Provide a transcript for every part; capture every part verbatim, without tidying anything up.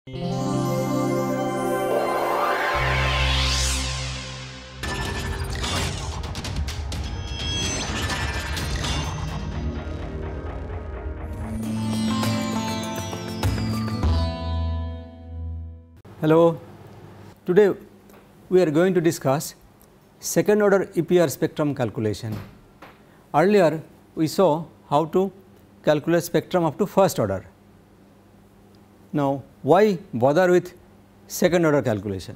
Hello, today we are going to discuss second order E P R spectrum calculation. Earlier we saw how to calculate spectrum up to first order. Now, why bother with second order calculation?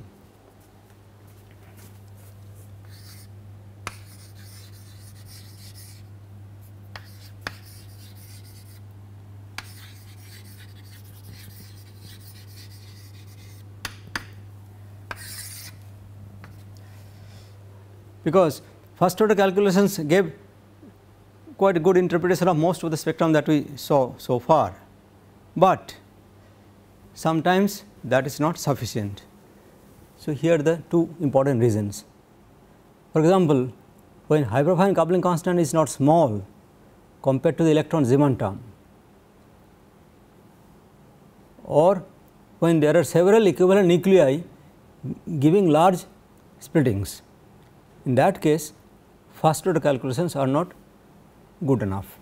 Because first order calculations gave quite a good interpretation of most of the spectrum that we saw so far, but sometimes that is not sufficient. So, here are the two important reasons. For example, when hyperfine coupling constant is not small compared to the electron Zeeman term, or when there are several equivalent nuclei giving large splittings, in that case first order calculations are not good enough.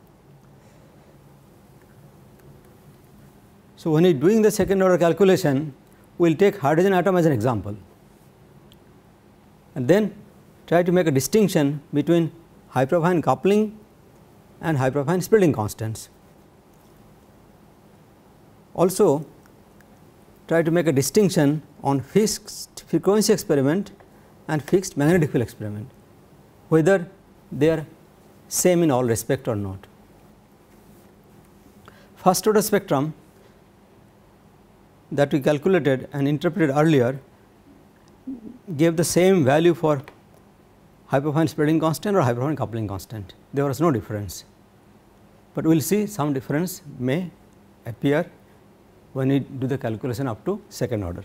So, when we are doing the second order calculation, we will take hydrogen atom as an example and then try to make a distinction between hyperfine coupling and hyperfine splitting constants. Also try to make a distinction on fixed frequency experiment and fixed magnetic field experiment, whether they are same in all respect or not. First order spectrum that we calculated and interpreted earlier gave the same value for hyperfine splitting constant or hyperfine coupling constant. There was no difference, but we will see some difference may appear when we do the calculation up to second order.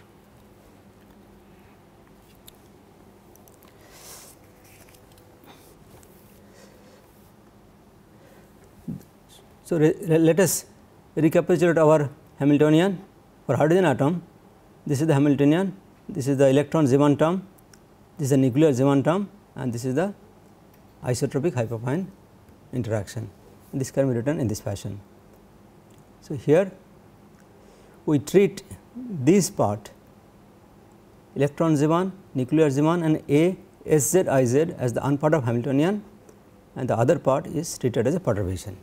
So, let us recapitulate our Hamiltonian. For hydrogen atom, this is the Hamiltonian, this is the electron Zeeman term, this is the nuclear Zeeman term, and this is the isotropic hyperfine interaction. This can be written in this fashion. So, here we treat this part electron Zeeman, nuclear Zeeman and A S Z I Z as the unpart of Hamiltonian, and the other part is treated as a perturbation.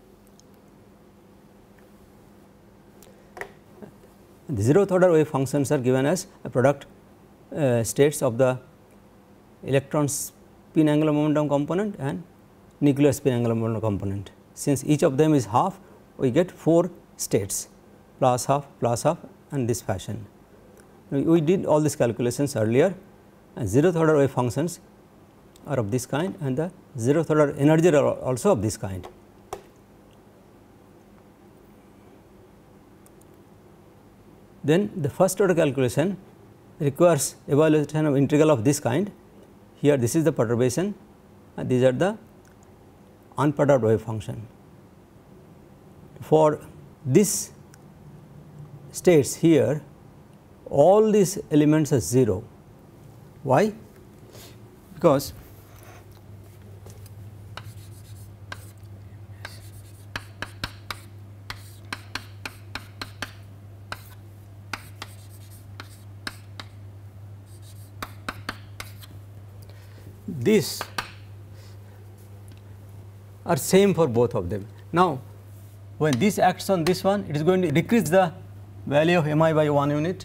The zeroth order wave functions are given as a product uh, states of the electron spin angular momentum component and nuclear spin angular momentum component. Since each of them is half, we get four states, plus half, plus half, and this fashion. We, we did all these calculations earlier, and zeroth order wave functions are of this kind, and the zeroth order energy are also of this kind. Then the first order calculation requires evaluation of integral of this kind. Here this is the perturbation and these are the unperturbed wave function. For this states here, all these elements are zero. Why? Because these are same for both of them. Now, when this acts on this one, it is going to decrease the value of Mi by one unit,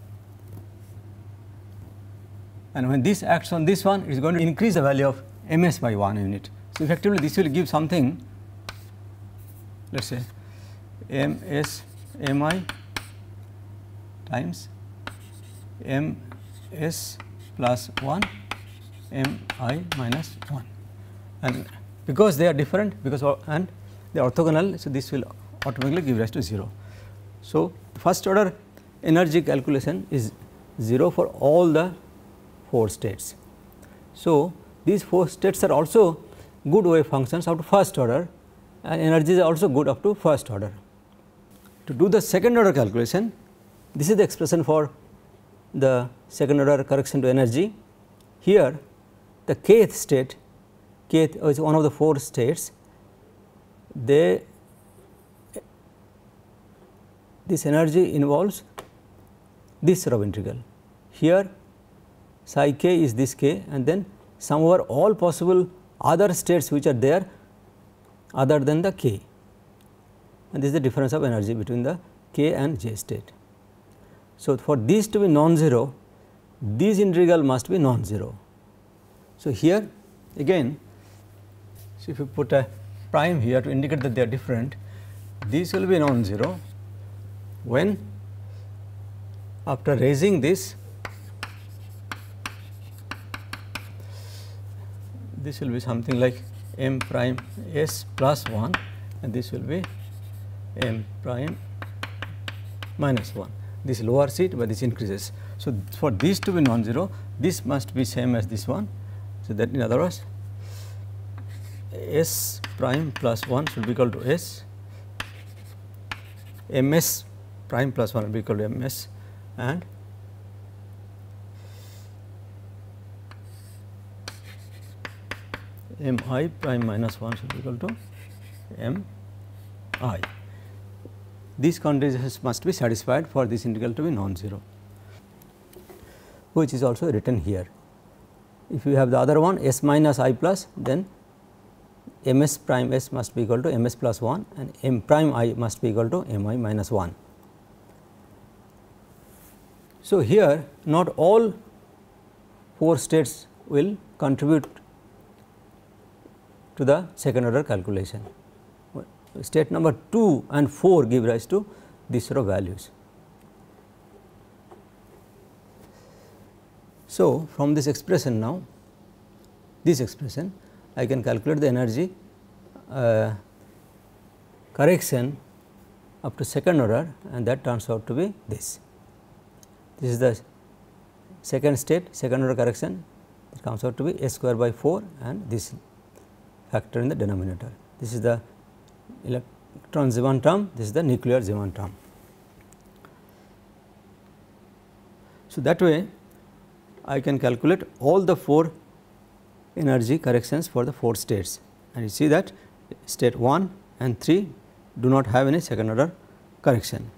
and when this acts on this one, it is going to increase the value of Ms by one unit. So, effectively this will give something, let us say Ms Mi times Ms plus one M I minus one, and because they are different, because and they are orthogonal, so this will automatically give rise to zero. So, first order energy calculation is zero for all the four states. So, these four states are also good wave functions up to first order, and energies are also good up to first order. To do the second order calculation, this is the expression for the second order correction to energy. Here the kth state, kth is one of the four states, they this energy involves this sort of integral. Here psi k is this k, and then sum over all possible other states which are there other than the k, and this is the difference of energy between the k and j state. So, for these to be non-zero, this integral must be non-zero. So, here again, so if you put a prime here to indicate that they are different, this will be non-zero when after raising this, this will be something like m prime s plus one, and this will be m prime minus one. This lowers it, but this increases. So, for this to be non-zero, this must be same as this one. So, that in other words, s prime plus one should be equal to s, ms prime plus one will be equal to ms, and mi prime minus one should be equal to mi. These conditions must be satisfied for this integral to be non-zero, which is also written here. If you have the other one s minus I plus, then ms prime s must be equal to ms plus one, and m prime I must be equal to mi minus one. So, here not all four states will contribute to the second order calculation. State number two and four give rise to these sort of values. So, from this expression now, this expression I can calculate the energy uh, correction up to second order, and that turns out to be this. This is the second state, second order correction, it comes out to be s square by four, and this factor in the denominator. This is the electron Zeeman term, this is the nuclear Zeeman term. So, that way I can calculate all the four energy corrections for the four states, and you see that state one and three do not have any second order correction,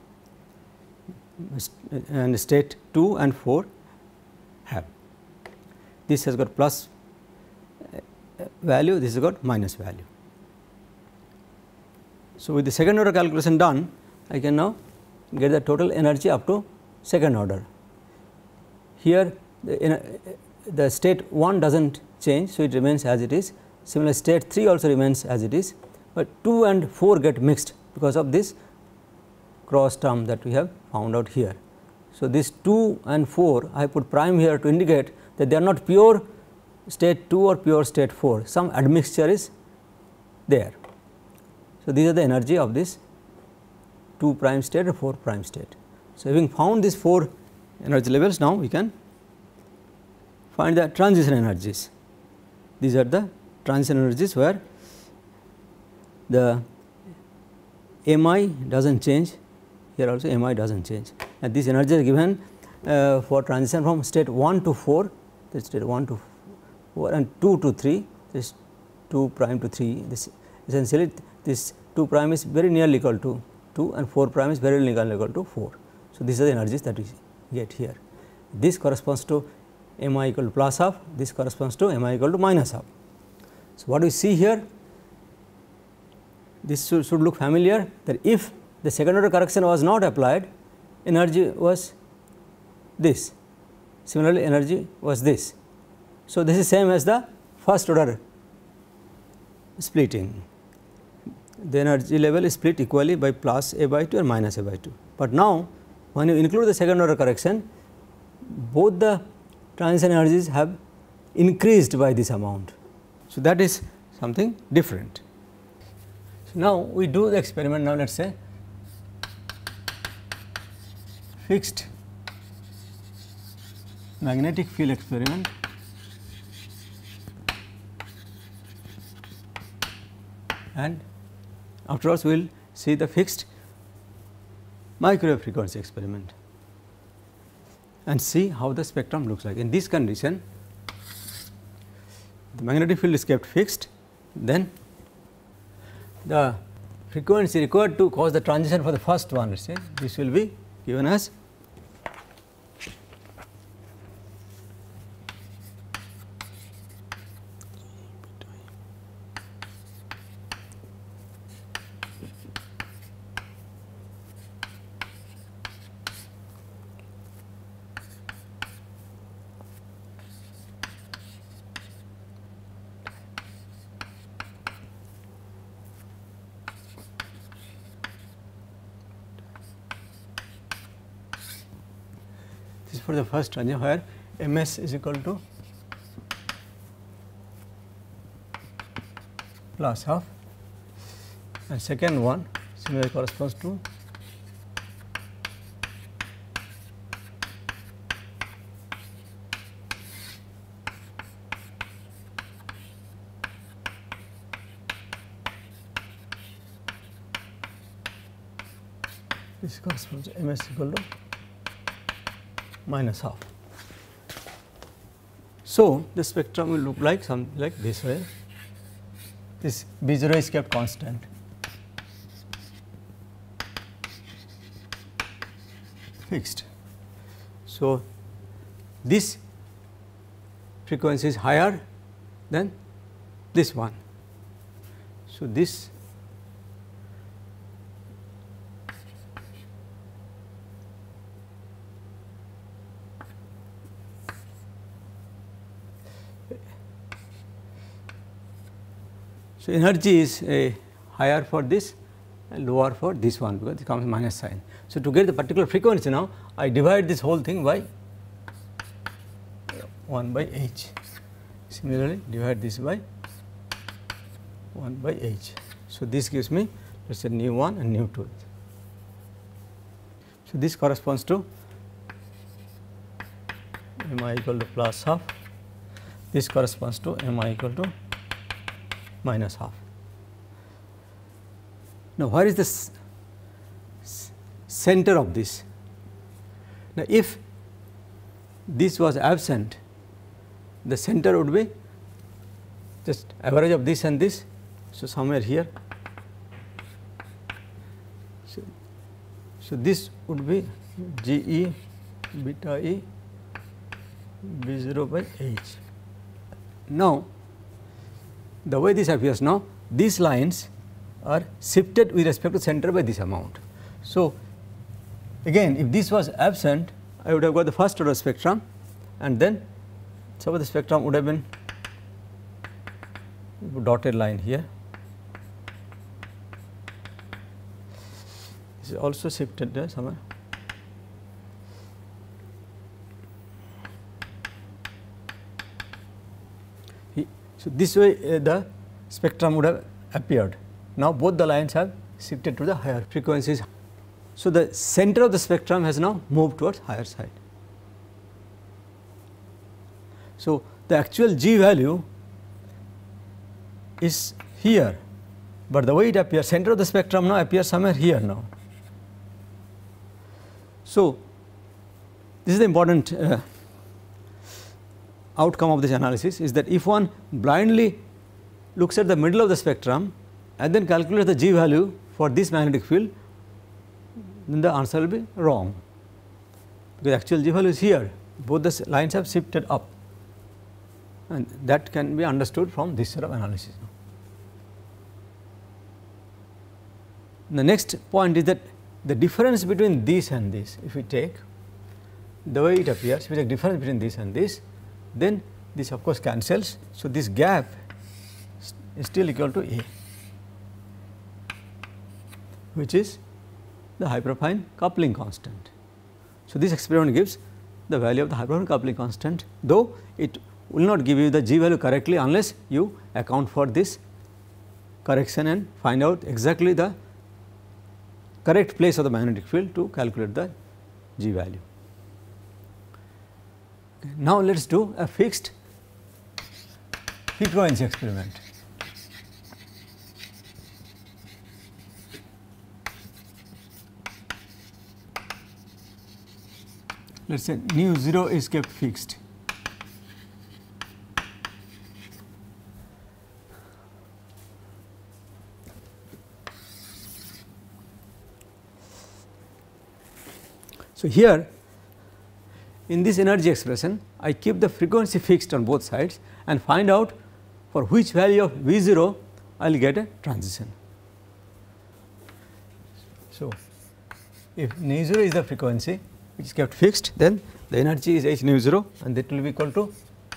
and state two and four have. This has got plus value, this has got minus value. So, with the second order calculation done, I can now get the total energy up to second order. Here the, the state one does not change, so it remains as it is. Similarly, state three also remains as it is, but two and four get mixed because of this cross term that we have found out here. So, this two and four I put prime here to indicate that they are not pure state two or pure state four, some admixture is there. So, these are the energy of this two prime state or four prime state. So, having found these four energy levels, now we can find the transition energies. These are the transition energies where the mi does not change, here also mi does not change, and these energies are given uh, for transition from state one to four, this state one to four, and two to three, this two prime to three. This essentially this two prime is very nearly equal to two, and four prime is very nearly equal to four. So, these are the energies that we get here. This corresponds to mi equal to plus half, this corresponds to mi equal to minus half. So, what we see here, this should, should look familiar, that if the second order correction was not applied, energy was this, similarly energy was this. So, this is same as the first order splitting, the energy level is split equally by plus a by two and minus a by two. But now, when you include the second order correction, both the transition energies have increased by this amount. So, that is something different. So, now we do the experiment. Now, let us say fixed magnetic field experiment, and afterwards we will see the fixed microwave frequency experiment. and see how the spectrum looks like. In this condition, the magnetic field is kept fixed, then the frequency required to cause the transition for the first one, let us say this will be given as for the first transition where M S is equal to plus half, and second one similarly corresponds to this corresponds to M S equal to minus half. So, the spectrum will look like something like this way. This B zero is kept constant. Fixed. So, this frequency is higher than this one. So, this So, energy is a higher for this and lower for this one, because it comes minus sign. So, to get the particular frequency now, I divide this whole thing by one by h. Similarly, divide this by one by h. So, this gives me let us say nu one and nu two. So, this corresponds to m I equal to plus half, this corresponds to m I equal to minus half. Now, where is the s center of this? Now, if this was absent, the center would be just average of this and this. So, somewhere here. So, so this would be G E beta E B zero by H. Now, the way this appears now, these lines are shifted with respect to center by this amount. So, again if this was absent, I would have got the first order spectrum, and then suppose the spectrum would have been dotted line here. This is also shifted there somewhere. So, this way uh, the spectrum would have appeared. Now, both the lines have shifted to the higher frequencies. So, the center of the spectrum has now moved towards higher side. So, the actual G value is here, but the way it appears, center of the spectrum now appears somewhere here now. So, this is the important uh, outcome of this analysis, is that if one blindly looks at the middle of the spectrum and then calculates the G value for this magnetic field, then the answer will be wrong, because actual G value is here, both the lines have shifted up, and that can be understood from this sort of analysis. The next point is that the difference between this and this, if we take the way it appears, if we take difference between this and this, then this of course cancels. So, this gap is still equal to A, which is the hyperfine coupling constant. So, this experiment gives the value of the hyperfine coupling constant, though it will not give you the G value correctly unless you account for this correction and find out exactly the correct place of the magnetic field to calculate the G value. Now, let us do a fixed frequency experiment. let us say nu zero is kept fixed. So, here in this energy expression I keep the frequency fixed on both sides and find out for which value of V zero I will get a transition. So, if nu zero is the frequency which is kept fixed, then the energy is h nu zero and that will be equal to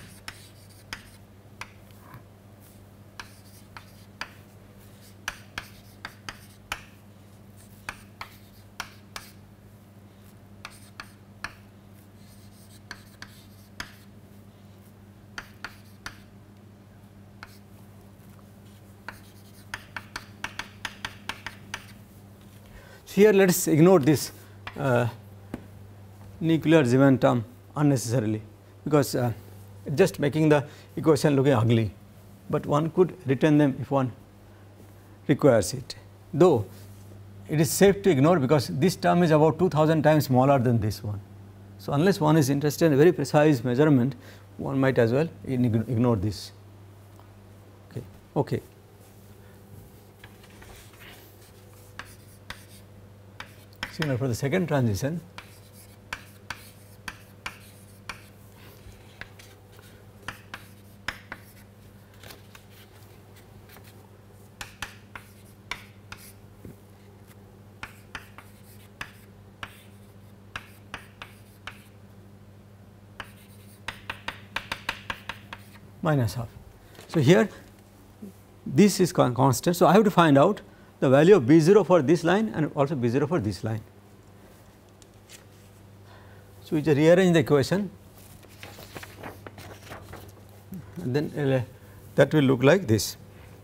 here let us ignore this uh, nuclear Zeeman term unnecessarily, because uh, just making the equation looking ugly, but one could retain them if one requires it, though it is safe to ignore because this term is about two thousand times smaller than this one. So, unless one is interested in a very precise measurement, one might as well ignore this. Okay. Okay. Similar for the second transition, minus half. So, here this is constant. So, I have to find out the value of B zero for this line and also B zero for this line. So, we just rearrange the equation and then uh, that will look like this.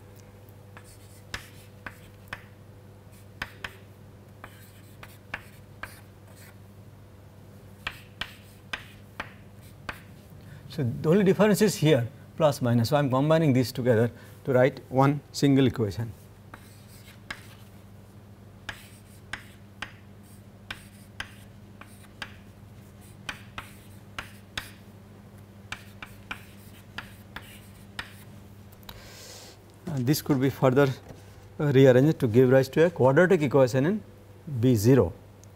So, the only difference is here plus minus. So, I am combining these together to write one single equation. And this could be further uh, rearranged to give rise to a quadratic equation in B zero.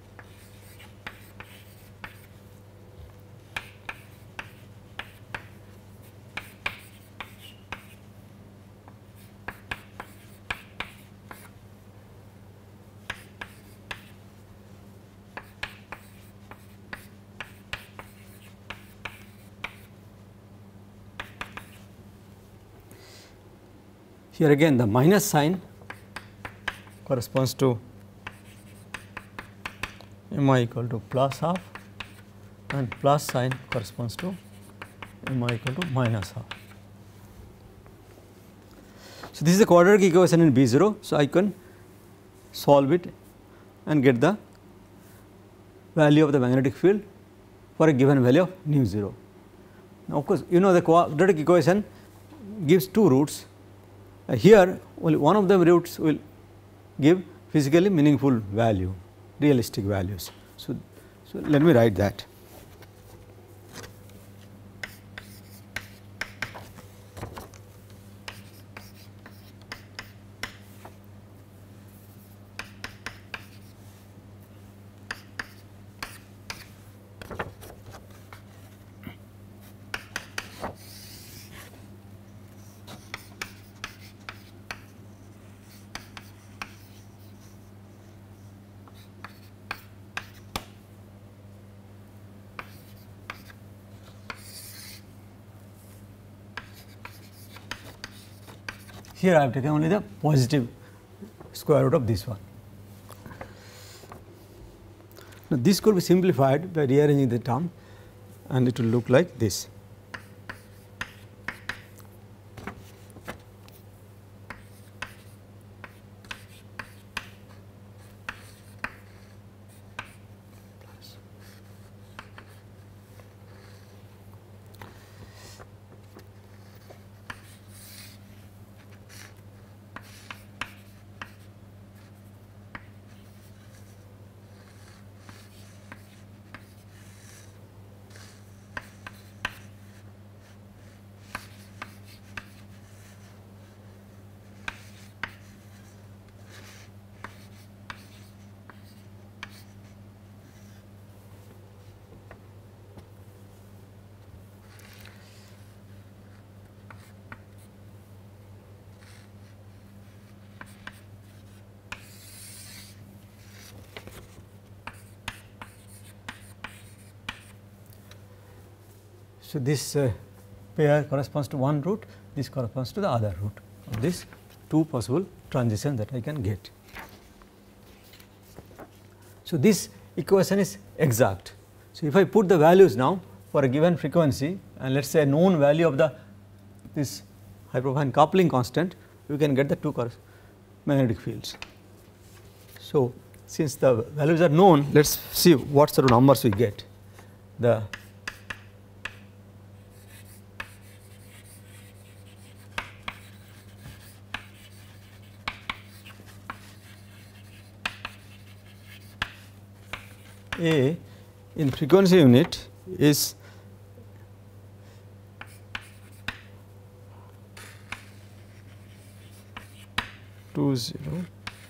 Here again the minus sign corresponds to mi equal to plus half and plus sign corresponds to mi equal to minus half. So, this is a quadratic equation in B zero. So, I can solve it and get the value of the magnetic field for a given value of nu zero. Now, of course, you know the quadratic equation gives two roots. Uh, here only one of the roots will give physically meaningful value, realistic values. So, so let me write that. Here I have taken only the positive square root of this one. Now, this could be simplified by rearranging the term and it will look like this. So, this uh, pair corresponds to one root, this corresponds to the other root of these two possible transitions that I can get. So, this equation is exact. So, if I put the values now for a given frequency and let us say a known value of the this hyperfine coupling constant, we can get the two magnetic fields. So, since the values are known, let us see what sort of numbers we get. The A in frequency unit is two zero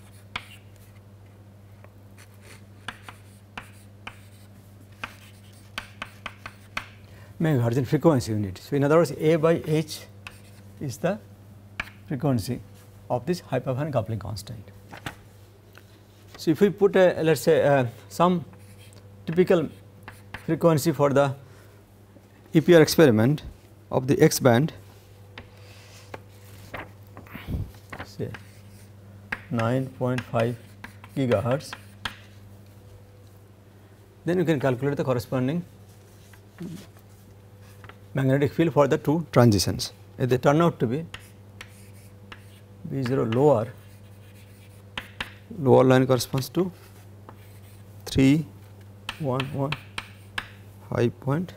megahertz in frequency unit. So, in other words, A by H is the frequency of this hyperfine coupling constant. So, if we put a let us say uh, some typical frequency for the E P R experiment of the X band, say nine point five gigahertz, then you can calculate the corresponding magnetic field for the two transitions. If they turn out to be B zero lower, lower line corresponds to three one one five point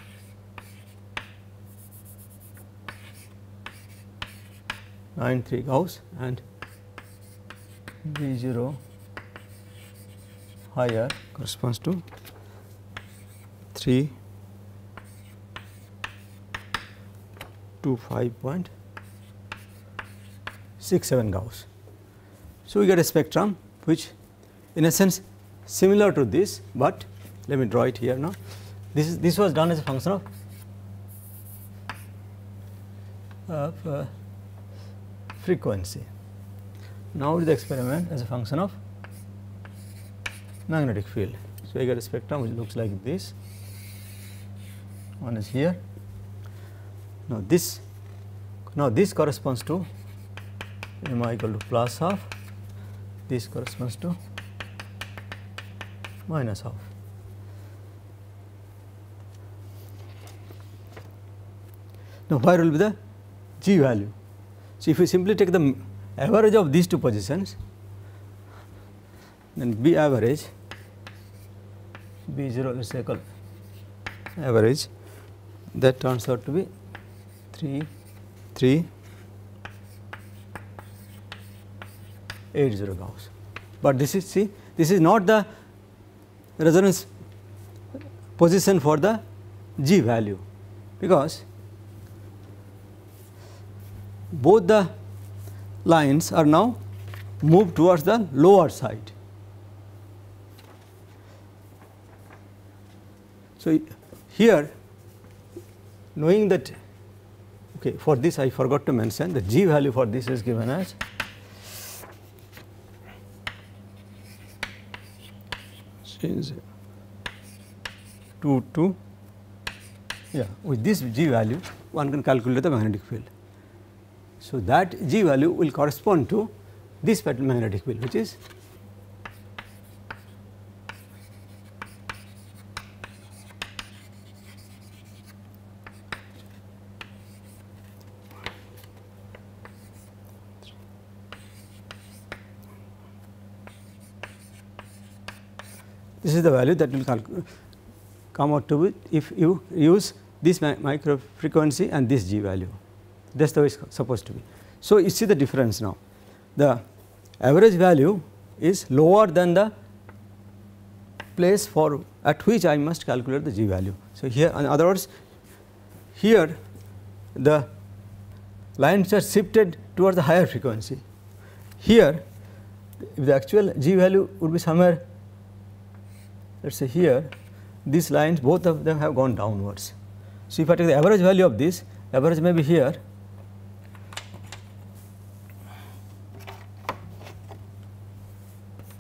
nine three Gauss and B zero higher corresponds to three two five point six seven Gauss. So, we get a spectrum which in a sense similar to this, but let me draw it here now. This is this was done as a function of, of uh, frequency. Now, the experiment as a function of magnetic field. So, I get a spectrum which looks like this. One is here. Now, this now this corresponds to m I equal to plus half. This corresponds to minus half. Now, where will be the G value? So, if we simply take the average of these two positions, then B average, B zero let us say equal average, that turns out to be three three eight zero Gauss. But this is see this is not the resonance position for the G value, because both the lines are now moved towards the lower side. So, here knowing that, okay, for this I forgot to mention the G value for this is given as two two, yeah, with this G value one can calculate the magnetic field. So, that G value will correspond to this magnetic field, which is this is the value that will come out to be if you use this micro frequency and this G value. That is the way it is supposed to be. So, you see the difference now. The average value is lower than the place for at which I must calculate the G value. So, here in other words, here the lines are shifted towards the higher frequency. Here if the actual G value would be somewhere, let us say here, these lines both of them have gone downwards. So, if I take the average value of this, average may be here,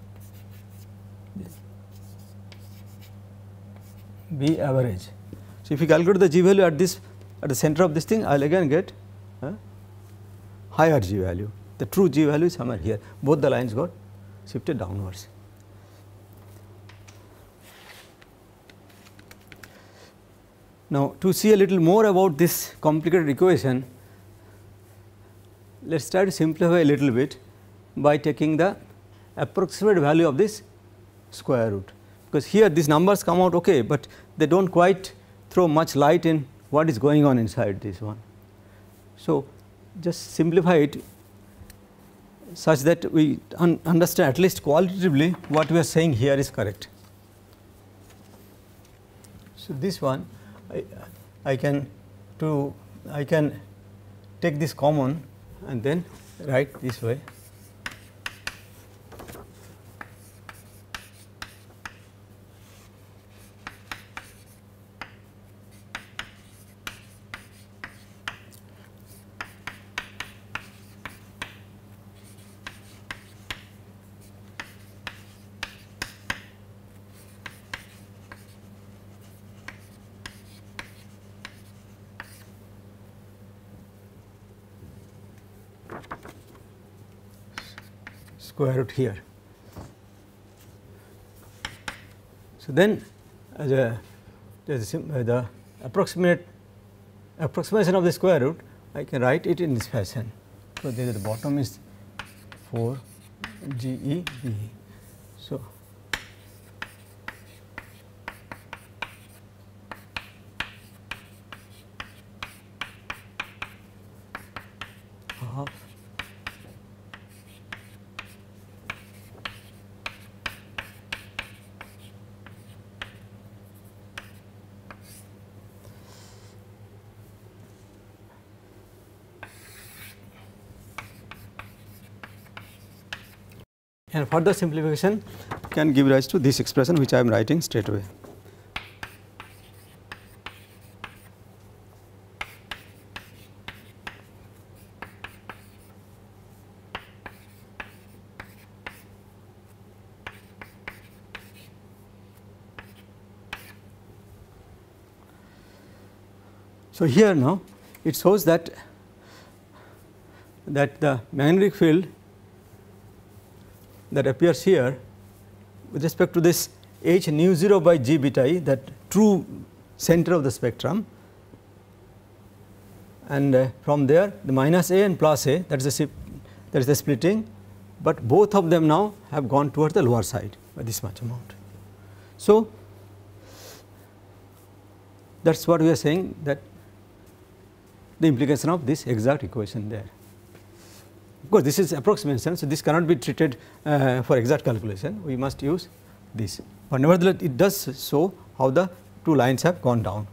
B average. So, So, if you calculate the G value at this at the center of this thing, I will again get a higher G value. The true G value is somewhere here, both the lines got shifted downwards. Now, to see a little more about this complicated equation, let us try to simplify a little bit by taking the approximate value of this square root, because here these numbers come out okay, but they do not quite throw much light in what is going on inside this one. So, just simplify it such that we un understand at least qualitatively what we are saying here is correct. So, this one I, I can to I can take this common and then write this way. Square root here. So, then as a, as a uh, the approximate approximation of the square root, I can write it in this fashion. So, there the bottom is four G E B E. So, half and further simplification can give rise to this expression which I am writing straight away. So, here now it shows that that the magnetic field that appears here with respect to this h nu zero by g beta e, that true center of the spectrum, and uh, from there the minus a and plus a, that is the that is the splitting, but both of them now have gone towards the lower side by this much amount. So, that is what we are saying, that the implication of this exact equation there. Of course, this is approximation, so this cannot be treated uh, for exact calculation, we must use this, but nevertheless it does show how the two lines have gone down.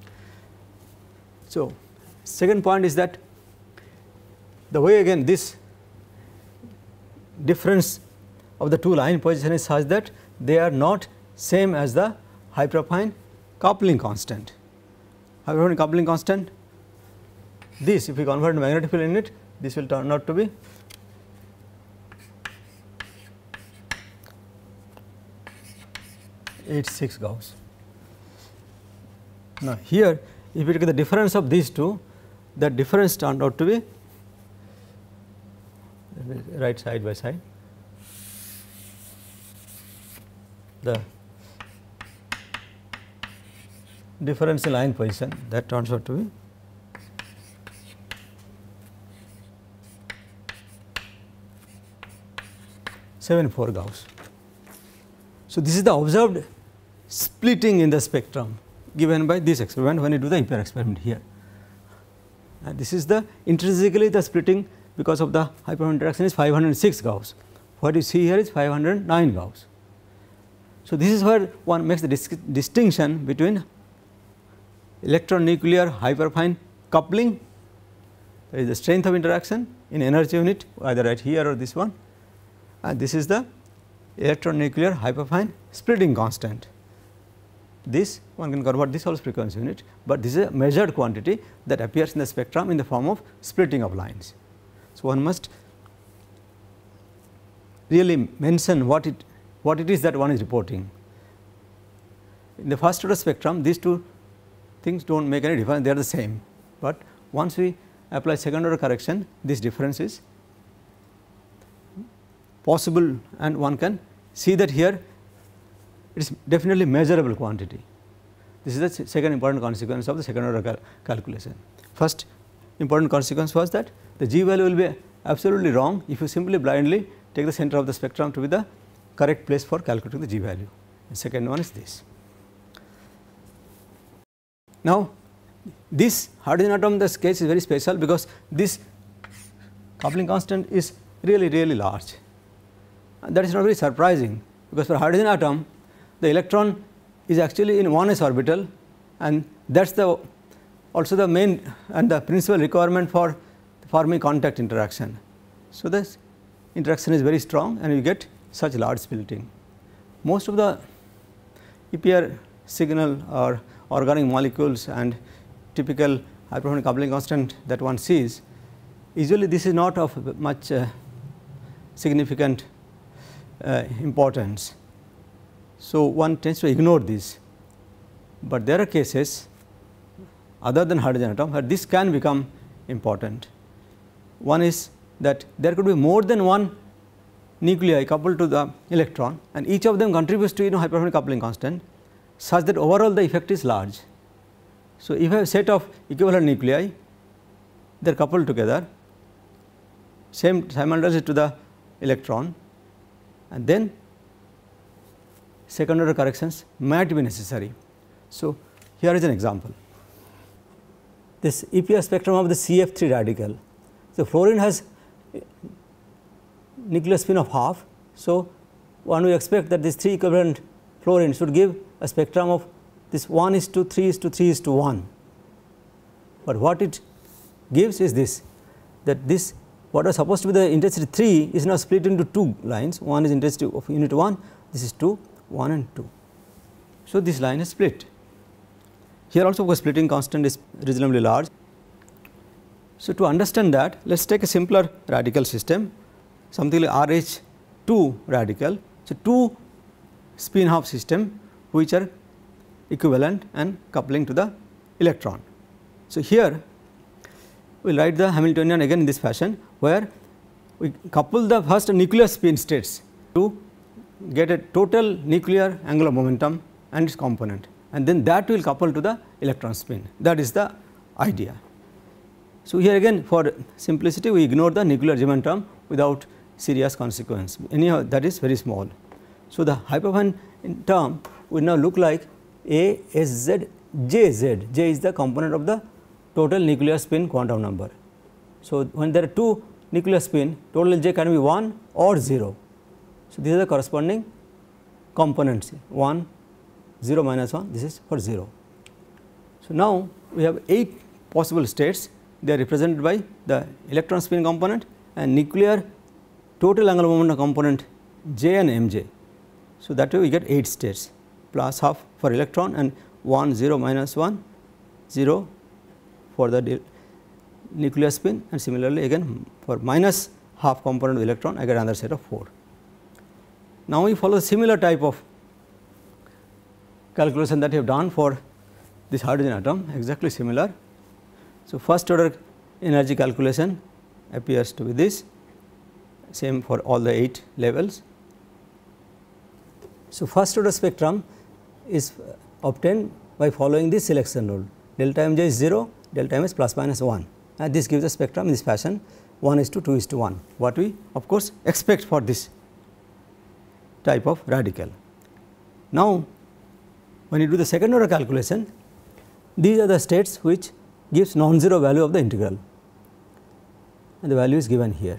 So, second point is that the way again this difference of the two line position is such that they are not same as the hyperaffine coupling constant. Hyperaffine coupling constant, this if we convert magnetic field in it, this will turn out to be eighty-six Gauss. Now, here if you take the difference of these two, that difference turned out to be, let me write side by side, the difference in line position, that turns out to be seventy-four Gauss. So, this is the observed splitting in the spectrum given by this experiment when you do the Iper experiment here, and this is the intrinsically the splitting because of the hyperthermal interaction is five hundred six Gauss, what you see here is five hundred nine Gauss. So, this is where one makes the dis distinction between electron nuclear hyperfine coupling, that is the strength of interaction in energy unit either right here or this one, and this is the electron nuclear hyperfine splitting constant. This one can convert this also frequency unit, but this is a measured quantity that appears in the spectrum in the form of splitting of lines. So, one must really mention what it what it is that one is reporting. In the first order spectrum, these two things do not make any difference, they are the same, but once we apply second order correction, this difference is possible, and one can see that here it is definitely measurable quantity. This is the second important consequence of the second order cal calculation. First important consequence was that the G value will be absolutely wrong if you simply blindly take the center of the spectrum to be the correct place for calculating the G value. The second one is this. Now, this hydrogen atom, this case is very special because this coupling constant is really really large, and that is not very surprising, because for hydrogen atom the electron is actually in one s orbital, and that is the also the main and the principal requirement for forming contact interaction. So, this interaction is very strong and you get such large splitting. Most of the E P R signal or organic molecules and typical hypertonic coupling constant that one sees, usually this is not of much uh, significant uh, importance. So, one tends to ignore this, but there are cases other than hydrogen atom where this can become important. One is that there could be more than one nuclei coupled to the electron, and each of them contributes to you know hypertonic coupling constant such that overall the effect is large. So, if you have a set of equivalent nuclei, they are coupled together same simultaneously to the electron, and then second order corrections might be necessary. So, here is an example. This E P R spectrum of the C F three radical. So, fluorine has nuclear spin of half. So, one will expect that this three equivalent fluorine should give a spectrum of this one is to three is to three is to one, but what it gives is this, that this what was supposed to be the intensity three is now split into two lines, one is intensity of unit one, this is two, one and two. So, this line is split. Here also the splitting constant is reasonably large. So, to understand that, let us take a simpler radical system, something like R H two radical. So, two spin half system which are equivalent and coupling to the electron. So, here we will write the Hamiltonian again in this fashion, where we couple the first nuclear spin states to get a total nuclear angular momentum and its component, and then that will couple to the electron spin. That is the idea. So, here again for simplicity we ignore the nuclear Zeeman term without serious consequence, anyhow that is very small. So, the hyperfine term will now look like A S Z J Z, J is the component of the total nuclear spin quantum number. So, when there are two nuclear spin, total J can be one or zero. So, these are the corresponding components, one, zero minus one, this is for zero. So, now we have eight possible states, they are represented by the electron spin component and nuclear total angular momentum component J and M J. So, that way we get eight states plus half for electron and one, zero, minus one, zero for the nuclear spin, and similarly again for minus half component of the electron I get another set of four. Now, we follow similar type of calculation that we have done for this hydrogen atom, exactly similar. So, first order energy calculation appears to be this, same for all the eight levels. So, first order spectrum is obtained by following this selection rule, delta M J is zero, delta M is plus minus one, and this gives a spectrum in this fashion one is to two is to one, what we of course expect for this type of radical. Now, when you do the second order calculation, these are the states which gives non-zero value of the integral, and the value is given here.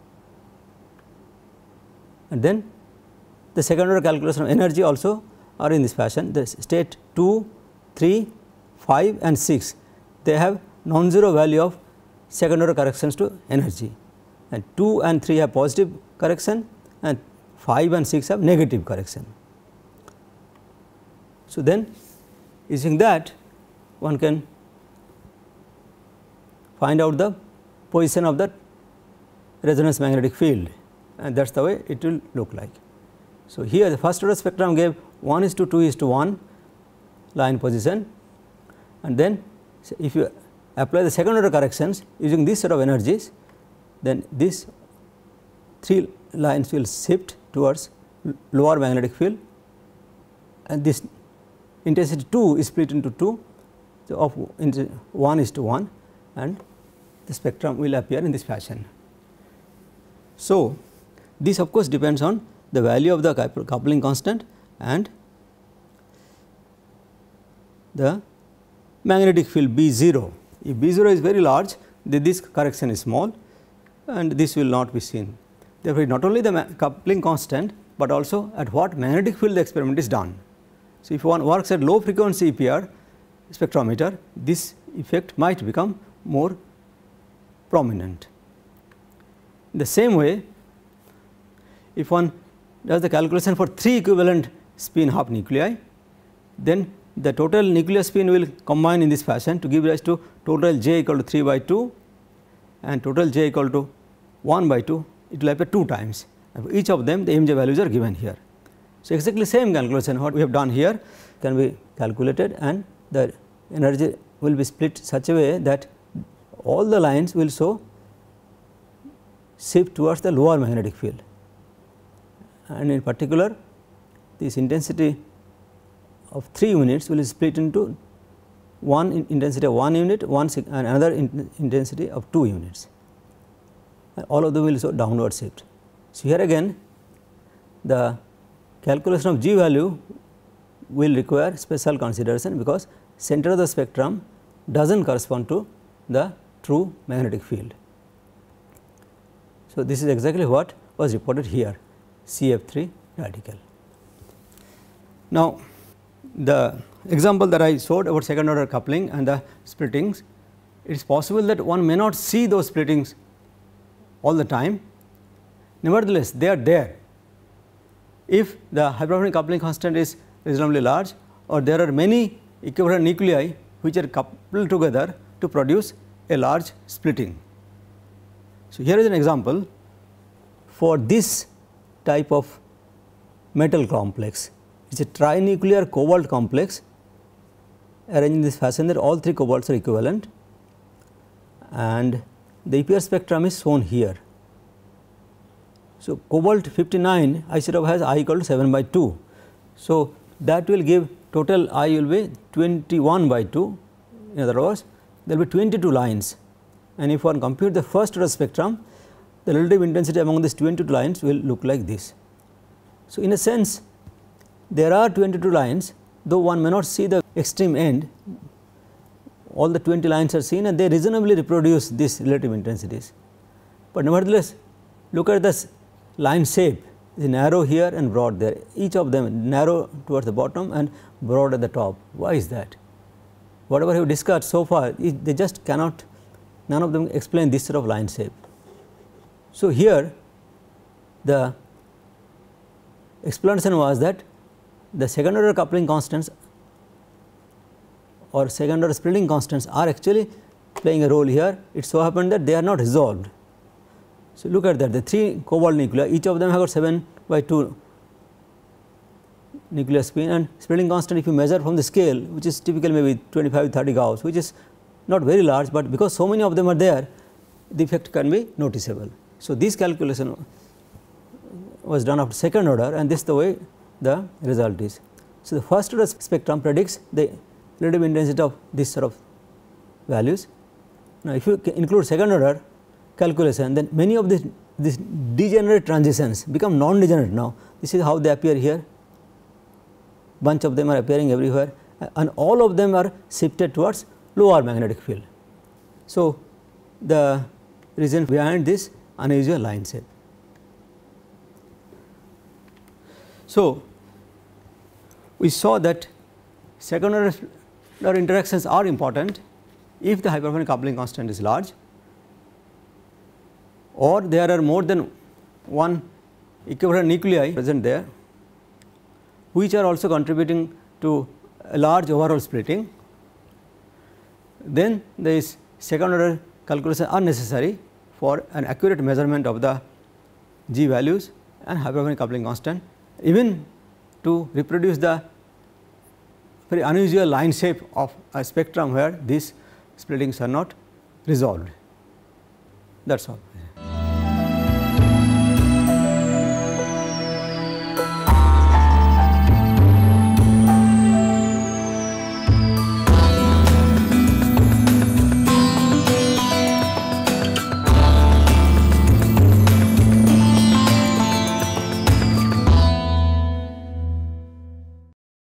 And then the second order calculation of energy also are in this fashion, the state two, three, five and six, they have non-zero value of second order corrections to energy, and two and three have positive correction and five and six have negative correction. So, then using that one can find out the position of the resonance magnetic field, and that is the way it will look like. So, here the first order spectrum gave one is to two is to one line position, and then if you apply the second order corrections using this set of energies, then these three lines will shift towards lower magnetic field, and this intensity two is split into two, so of one is to one, and the spectrum will appear in this fashion. So, this of course depends on the value of the coupling constant and the magnetic field B zero. If B zero is very large, then this correction is small and this will not be seen. Therefore, not only the coupling constant, but also at what magnetic field the experiment is done. So, if one works at low frequency E P R spectrometer, this effect might become more prominent. In the same way, if one does the calculation for three equivalent spin half nuclei, then the total nuclear spin will combine in this fashion to give rise to total J equal to three by two and total J equal to one by two. It will appear two times, and for each of them the M J values are given here. So, exactly same calculation what we have done here can be calculated, and the energy will be split such a way that all the lines will show shift towards the lower magnetic field, and in particular this intensity of three units will split into one in intensity of one unit, one and another in intensity of two units, and all of them will show downward shift. So, here again the calculation of G value will require special consideration, because center of the spectrum does not correspond to the true magnetic field. So, this is exactly what was reported here, C F three radical. Now, the example that I showed about second order coupling and the splittings, it is possible that one may not see those splittings all the time. Nevertheless, they are there. If the hyperharmonic coupling constant is reasonably large, or there are many equivalent nuclei which are coupled together to produce a large splitting. So, here is an example for this type of metal complex. It is a trinuclear cobalt complex arranged in this fashion that all three cobalts are equivalent, and the E P R spectrum is shown here. So, cobalt fifty-nine isotop has I equal to seven by two. So, that will give total I will be twenty-one by two. In other words, there will be twenty-two lines, and if one compute the first order spectrum, the relative intensity among these twenty-two lines will look like this. So, in a sense there are twenty-two lines, though one may not see the extreme end, all the twenty lines are seen and they reasonably reproduce these relative intensities. But nevertheless, look at this line shape, is narrow here and broad there, each of them narrow towards the bottom and broad at the top. Why is that? Whatever we have discussed so far, they just cannot, none of them explain this sort of line shape. So, here the explanation was that the second order coupling constants or second order splitting constants are actually playing a role here. It so happened that they are not resolved. So, look at that, the three cobalt nuclei, each of them have got seven by two nuclear spin, and splitting constant if you measure from the scale, which is typically maybe twenty-five to thirty Gauss, which is not very large, but because so many of them are there, the effect can be noticeable. So, this calculation was done after second order, and this is the way the result is. So, the first order spectrum predicts the relative intensity of this sort of values. Now, if you include second order calculation, then many of these, these degenerate transitions become non-degenerate now. This is how they appear here, bunch of them are appearing everywhere, and all of them are shifted towards lower magnetic field. So, the reason behind this unusual line shape. So, we saw that second order interactions are important if the hyperharmonic coupling constant is large, or there are more than one equivalent nuclei present there, which are also contributing to a large overall splitting. Then there is second order calculation are necessary for an accurate measurement of the G values and hyperharmonic coupling constant, even to reproduce the very unusual line shape of a spectrum where these splittings are not resolved. That is all.